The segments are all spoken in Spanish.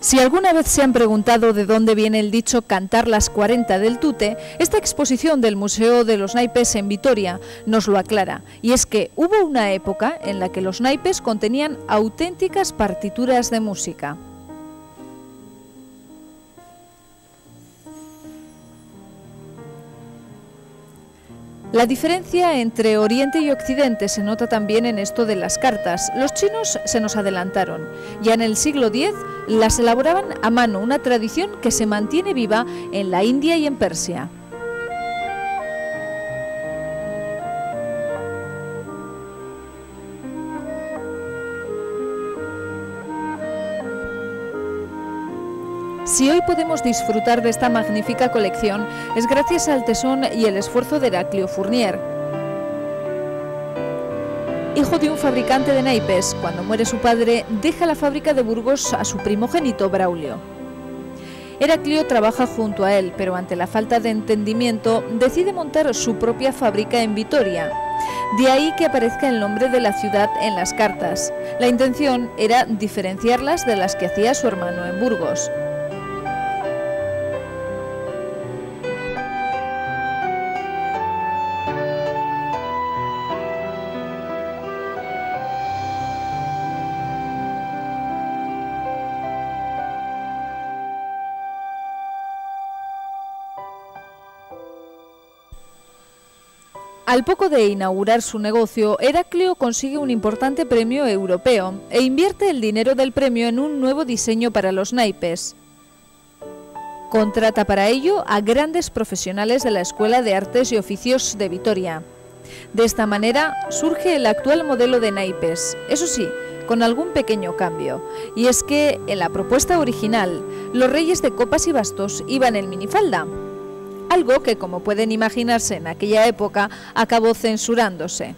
Si alguna vez se han preguntado de dónde viene el dicho cantar las 40 del tute, esta exposición del Museo de los Naipes en Vitoria nos lo aclara. Y es que hubo una época en la que los naipes contenían auténticas partituras de música. La diferencia entre Oriente y Occidente se nota también en esto de las cartas. Los chinos se nos adelantaron. Ya en el siglo X las elaboraban a mano, una tradición que se mantiene viva en la India y en Persia. Si hoy podemos disfrutar de esta magnífica colección, es gracias al tesón y el esfuerzo de Heraclio Fournier. Hijo de un fabricante de naipes, cuando muere su padre, deja la fábrica de Burgos a su primogénito Braulio. Heraclio trabaja junto a él, pero ante la falta de entendimiento, decide montar su propia fábrica en Vitoria. De ahí que aparezca el nombre de la ciudad en las cartas. La intención era diferenciarlas de las que hacía su hermano en Burgos. Al poco de inaugurar su negocio, Heraclio consigue un importante premio europeo e invierte el dinero del premio en un nuevo diseño para los naipes. Contrata para ello a grandes profesionales de la Escuela de Artes y Oficios de Vitoria. De esta manera surge el actual modelo de naipes, eso sí, con algún pequeño cambio, y es que en la propuesta original los reyes de copas y bastos iban en minifalda. Algo que, como pueden imaginarse en aquella época, acabó censurándose.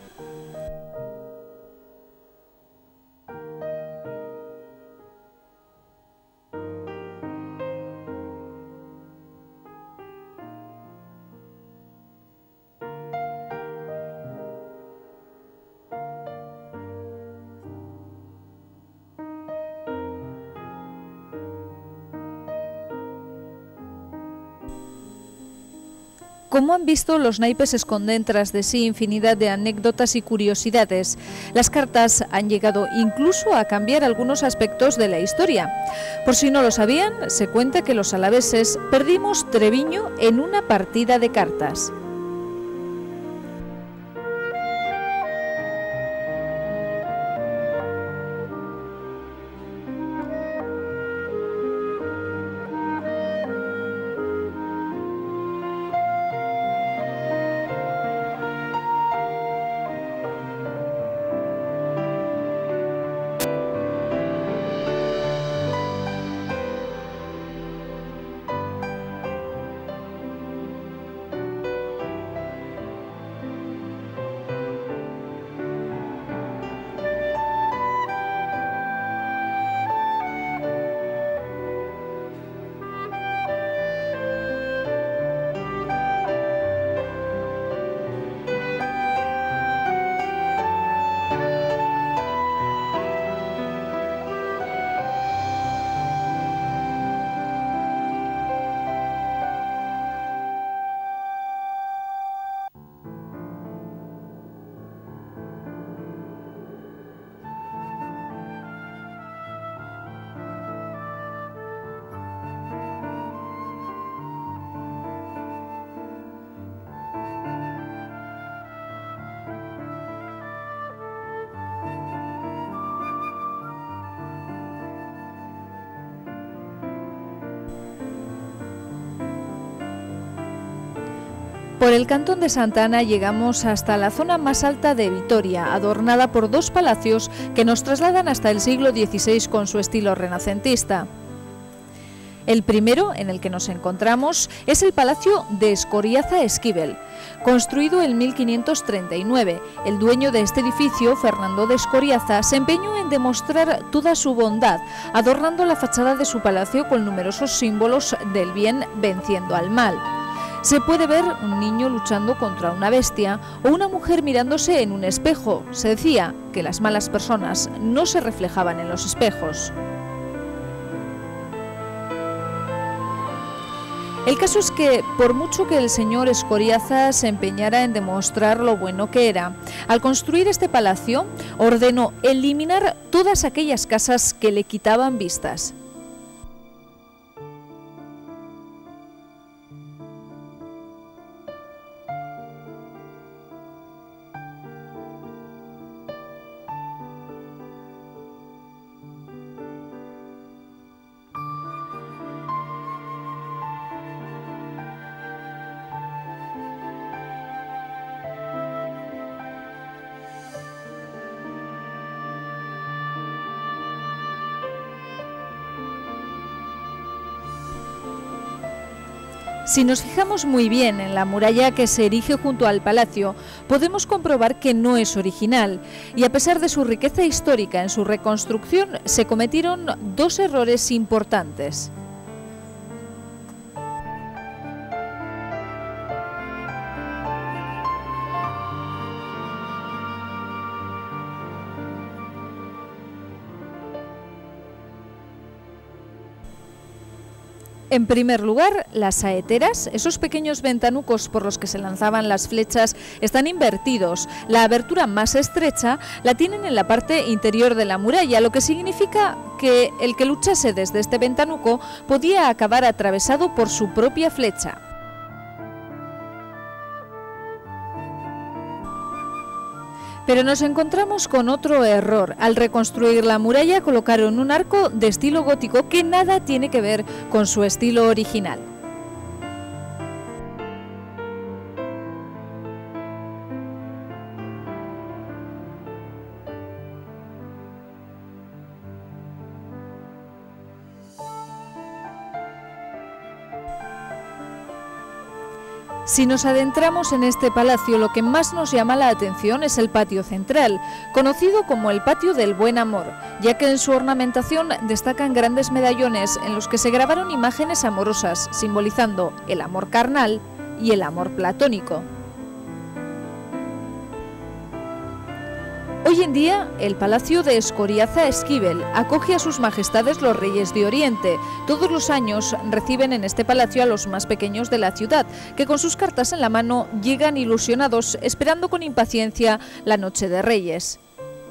Como han visto, los naipes esconden tras de sí infinidad de anécdotas y curiosidades. Las cartas han llegado incluso a cambiar algunos aspectos de la historia. Por si no lo sabían, se cuenta que los alaveses perdimos Treviño en una partida de cartas. Por el cantón de Santa Ana llegamos hasta la zona más alta de Vitoria, adornada por dos palacios que nos trasladan hasta el siglo XVI con su estilo renacentista. El primero, en el que nos encontramos, es el Palacio de Escoriaza Esquivel, construido en 1539. El dueño de este edificio, Fernando de Escoriaza, se empeñó en demostrar toda su bondad, adornando la fachada de su palacio con numerosos símbolos del bien venciendo al mal. Se puede ver un niño luchando contra una bestia o una mujer mirándose en un espejo. Se decía que las malas personas no se reflejaban en los espejos. El caso es que, por mucho que el señor Escoriaza se empeñara en demostrar lo bueno que era, al construir este palacio ordenó eliminar todas aquellas casas que le quitaban vistas. Si nos fijamos muy bien en la muralla que se erige junto al palacio, podemos comprobar que no es original, y a pesar de su riqueza histórica en su reconstrucción, se cometieron dos errores importantes. En primer lugar, las saeteras, esos pequeños ventanucos por los que se lanzaban las flechas, están invertidos. La abertura más estrecha la tienen en la parte interior de la muralla, lo que significa que el que luchase desde este ventanuco podía acabar atravesado por su propia flecha. Pero nos encontramos con otro error. Al reconstruir la muralla colocaron un arco de estilo gótico que nada tiene que ver con su estilo original. Si nos adentramos en este palacio, lo que más nos llama la atención es el patio central, conocido como el Patio del Buen Amor, ya que en su ornamentación destacan grandes medallones en los que se grabaron imágenes amorosas, simbolizando el amor carnal y el amor platónico. Hoy en día, el Palacio de Escoriaza Esquivel acoge a sus majestades los Reyes de Oriente. Todos los años reciben en este palacio a los más pequeños de la ciudad, que con sus cartas en la mano llegan ilusionados, esperando con impaciencia la Noche de Reyes.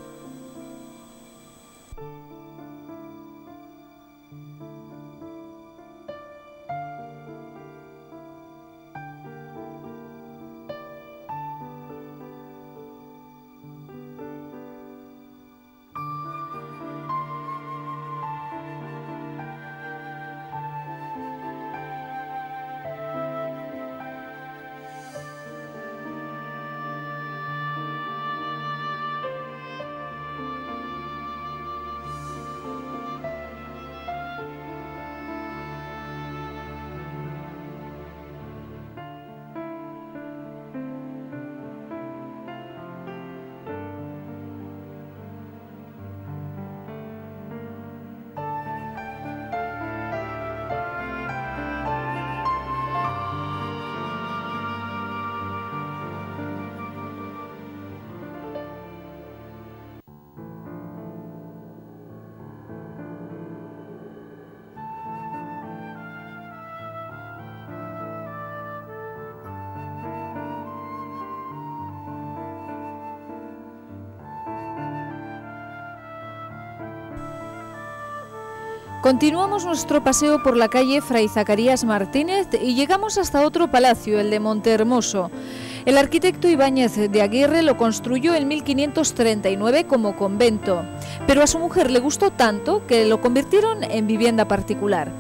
Continuamos nuestro paseo por la calle Fray Zacarías Martínez y llegamos hasta otro palacio, el de Montehermoso. El arquitecto Ibáñez de Aguirre lo construyó en 1539 como convento, pero a su mujer le gustó tanto que lo convirtieron en vivienda particular.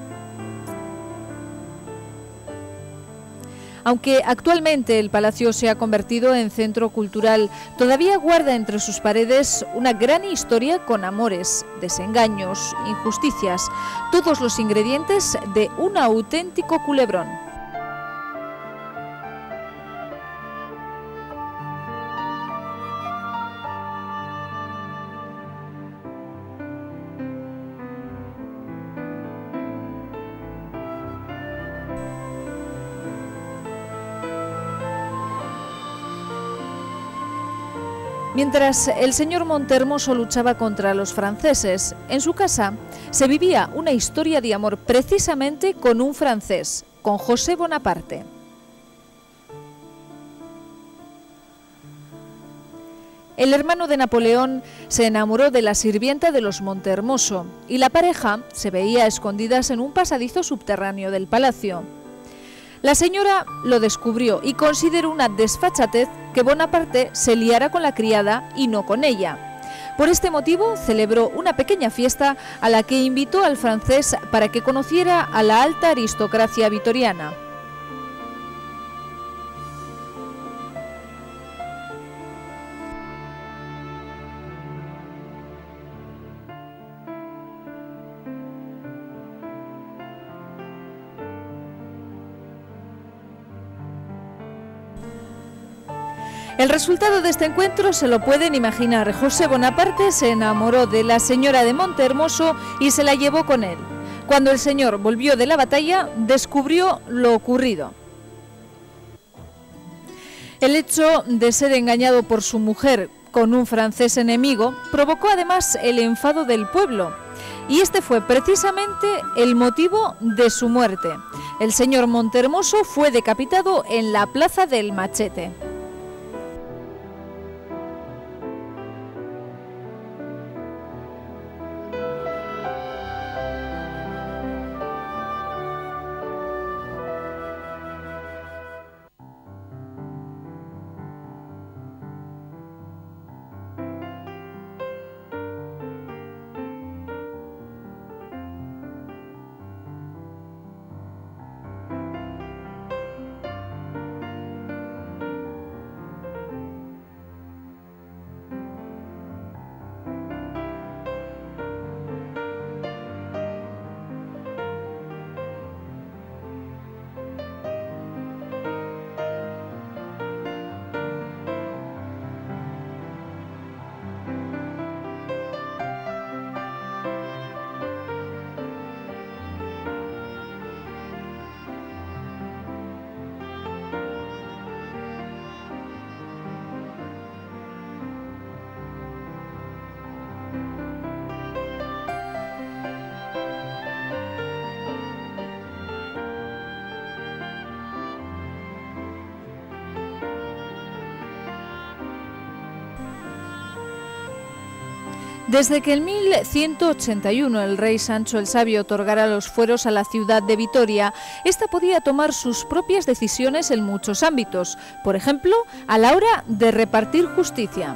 Aunque actualmente el palacio se ha convertido en centro cultural, todavía guarda entre sus paredes una gran historia con amores, desengaños, injusticias, todos los ingredientes de un auténtico culebrón. Mientras el señor Montehermoso luchaba contra los franceses, en su casa se vivía una historia de amor precisamente con un francés, con José Bonaparte. El hermano de Napoleón se enamoró de la sirvienta de los Montehermoso y la pareja se veía a escondidas en un pasadizo subterráneo del palacio. La señora lo descubrió y consideró una desfachatez que Bonaparte se liara con la criada y no con ella. Por este motivo celebró una pequeña fiesta a la que invitó al francés para que conociera a la alta aristocracia vitoriana. El resultado de este encuentro se lo pueden imaginar. José Bonaparte se enamoró de la señora de Montehermoso y se la llevó con él. Cuando el señor volvió de la batalla, descubrió lo ocurrido. El hecho de ser engañado por su mujer con un francés enemigo provocó además el enfado del pueblo. Y este fue precisamente el motivo de su muerte. El señor Montehermoso fue decapitado en la Plaza del Machete. Desde que en 1181 el rey Sancho el Sabio otorgara los fueros a la ciudad de Vitoria, ésta podía tomar sus propias decisiones en muchos ámbitos, por ejemplo, a la hora de repartir justicia.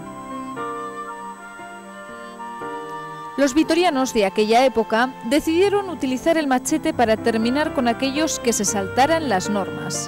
Los vitorianos de aquella época decidieron utilizar el machete para terminar con aquellos que se saltaran las normas.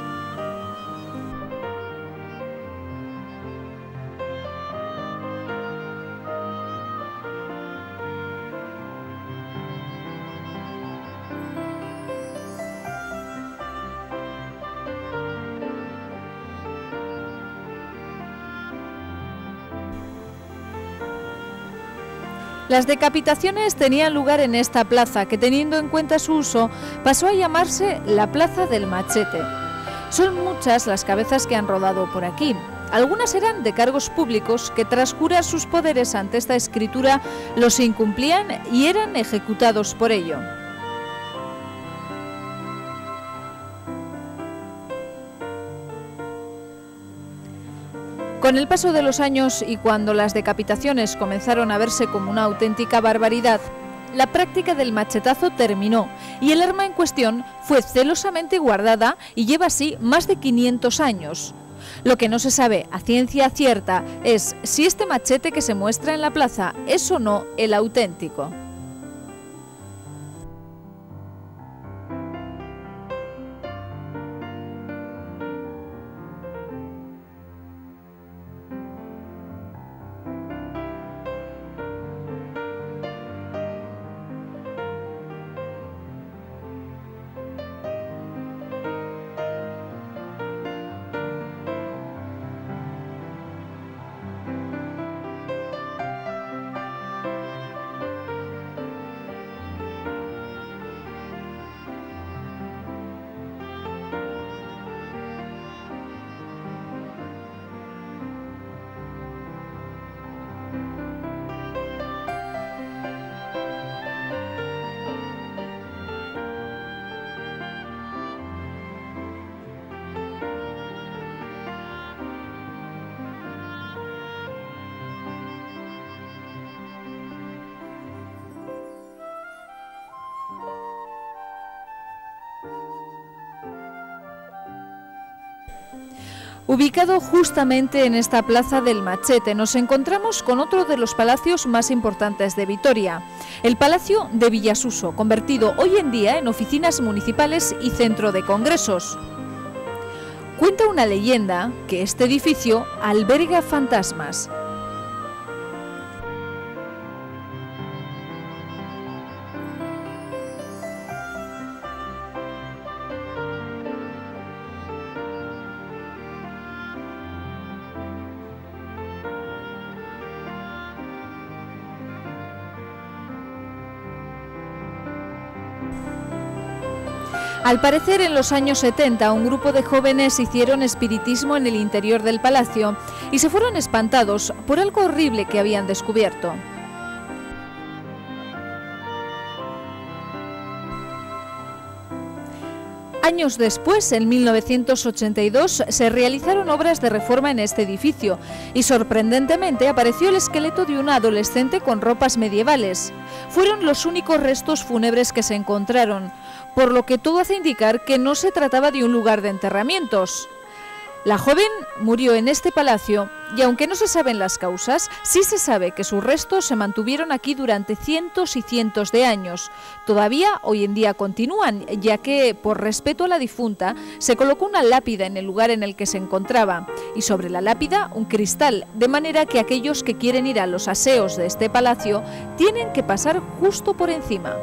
Las decapitaciones tenían lugar en esta plaza, que teniendo en cuenta su uso, pasó a llamarse la Plaza del Machete. Son muchas las cabezas que han rodado por aquí. Algunas eran de cargos públicos que tras jurar sus poderes ante esta escritura los incumplían y eran ejecutados por ello. Con el paso de los años y cuando las decapitaciones comenzaron a verse como una auténtica barbaridad, la práctica del machetazo terminó y el arma en cuestión fue celosamente guardada y lleva así más de 500 años. Lo que no se sabe a ciencia cierta es si este machete que se muestra en la plaza es o no el auténtico. Ubicado justamente en esta plaza del Machete, nos encontramos con otro de los palacios más importantes de Vitoria, el Palacio de Villasuso, convertido hoy en día en oficinas municipales y centro de congresos. Cuenta una leyenda que este edificio alberga fantasmas. Al parecer, en los años 70, un grupo de jóvenes hicieron espiritismo en el interior del palacio y se fueron espantados por algo horrible que habían descubierto. Años después, en 1982, se realizaron obras de reforma en este edificio y sorprendentemente apareció el esqueleto de una adolescente con ropas medievales. Fueron los únicos restos fúnebres que se encontraron, por lo que todo hace indicar que no se trataba de un lugar de enterramientos. La joven murió en este palacio y aunque no se saben las causas, sí se sabe que sus restos se mantuvieron aquí durante cientos y cientos de años. Todavía hoy en día continúan, ya que por respeto a la difunta se colocó una lápida en el lugar en el que se encontraba y sobre la lápida un cristal, de manera que aquellos que quieren ir a los aseos de este palacio tienen que pasar justo por encima.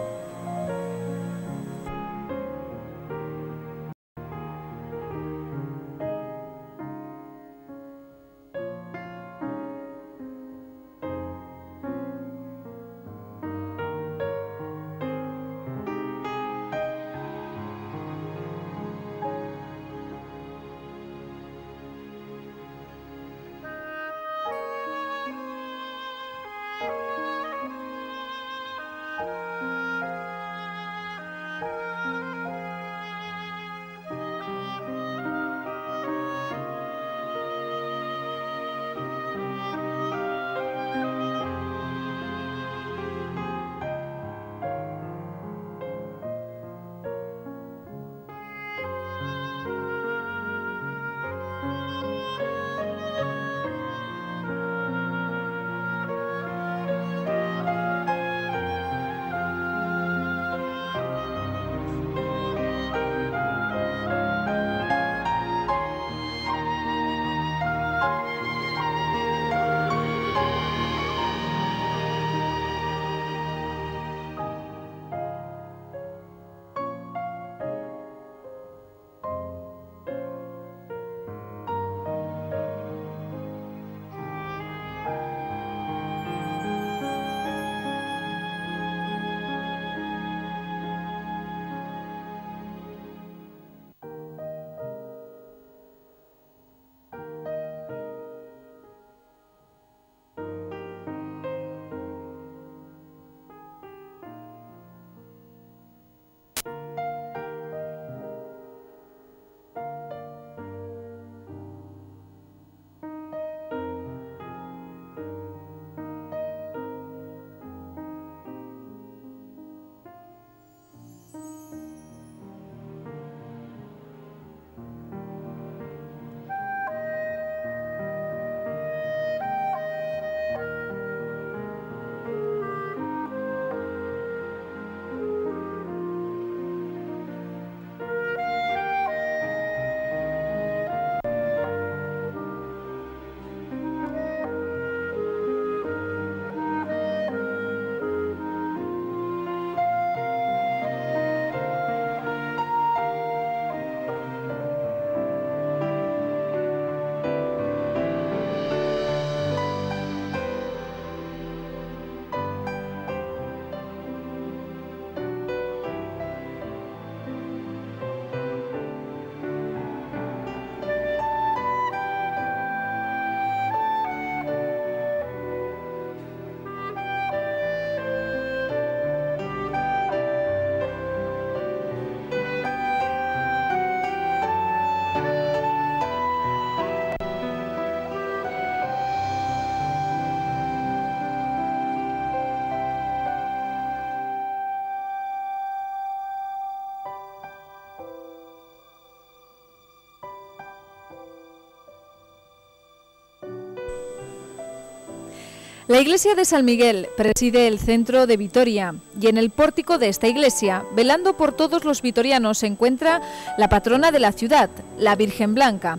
La iglesia de San Miguel preside el centro de Vitoria y en el pórtico de esta iglesia, velando por todos los vitorianos, se encuentra la patrona de la ciudad, la Virgen Blanca.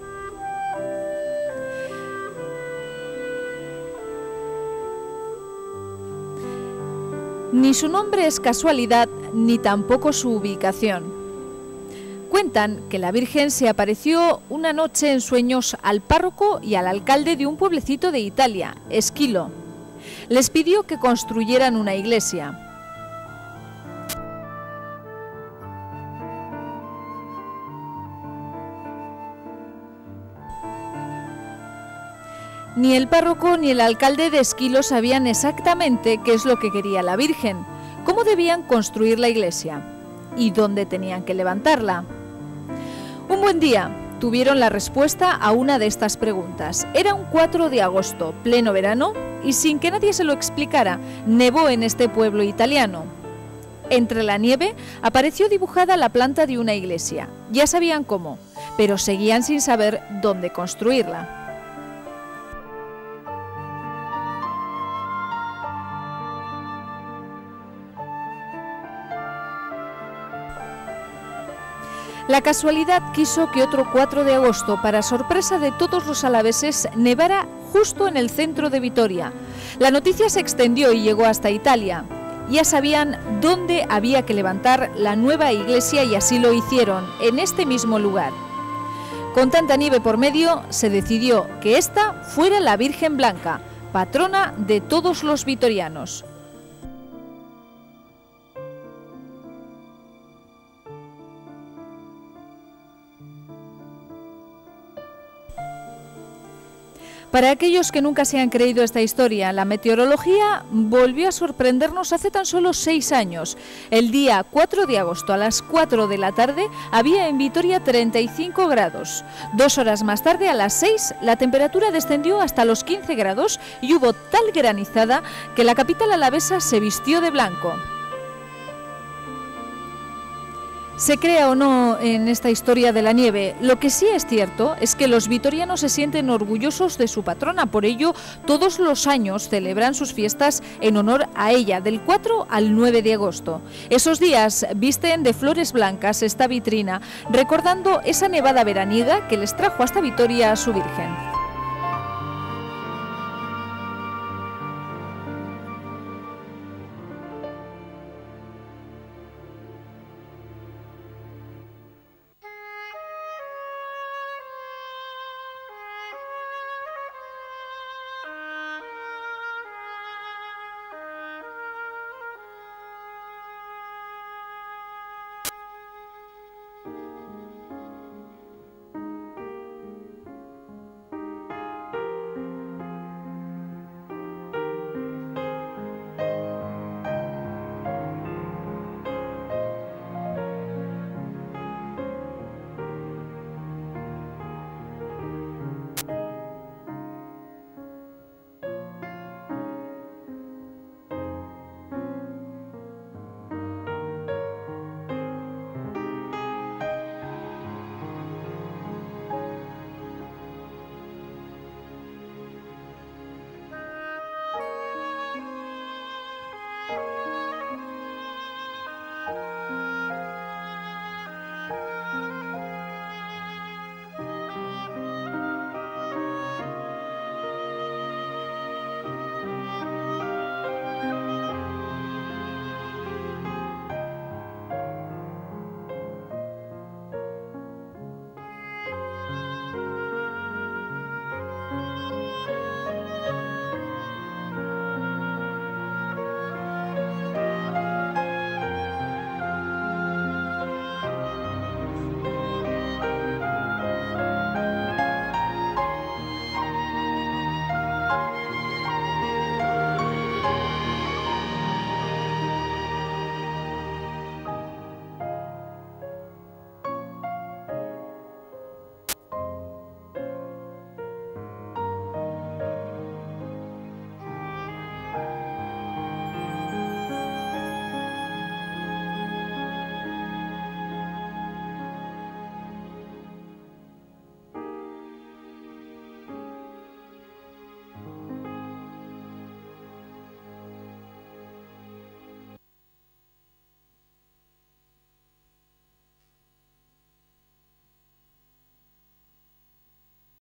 Ni su nombre es casualidad, ni tampoco su ubicación. Cuentan que la Virgen se apareció una noche en sueños al párroco y al alcalde de un pueblecito de Italia, Esquilo. Les pidió que construyeran una iglesia. Ni el párroco ni el alcalde de Esquilo sabían exactamente qué es lo que quería la Virgen, cómo debían construir la iglesia y dónde tenían que levantarla. Un buen día tuvieron la respuesta a una de estas preguntas. Era un 4 de agosto, pleno verano, y sin que nadie se lo explicara, nevó en este pueblo italiano. Entre la nieve apareció dibujada la planta de una iglesia. Ya sabían cómo, pero seguían sin saber dónde construirla. La casualidad quiso que otro 4 de agosto, para sorpresa de todos los alaveses, nevara justo en el centro de Vitoria. La noticia se extendió y llegó hasta Italia. Ya sabían dónde había que levantar la nueva iglesia y así lo hicieron, en este mismo lugar. Con tanta nieve por medio, se decidió que esta fuera la Virgen Blanca, patrona de todos los vitorianos. Para aquellos que nunca se han creído esta historia, la meteorología volvió a sorprendernos hace tan solo 6 años. El día 4 de agosto a las 4 de la tarde había en Vitoria 35 grados. 2 horas más tarde, a las 6, la temperatura descendió hasta los 15 grados y hubo tal granizada que la capital alavesa se vistió de blanco. Se crea o no en esta historia de la nieve, lo que sí es cierto es que los vitorianos se sienten orgullosos de su patrona, por ello todos los años celebran sus fiestas en honor a ella, del 4 al 9 de agosto. Esos días visten de flores blancas esta vitrina, recordando esa nevada veraniega que les trajo hasta Vitoria a su Virgen.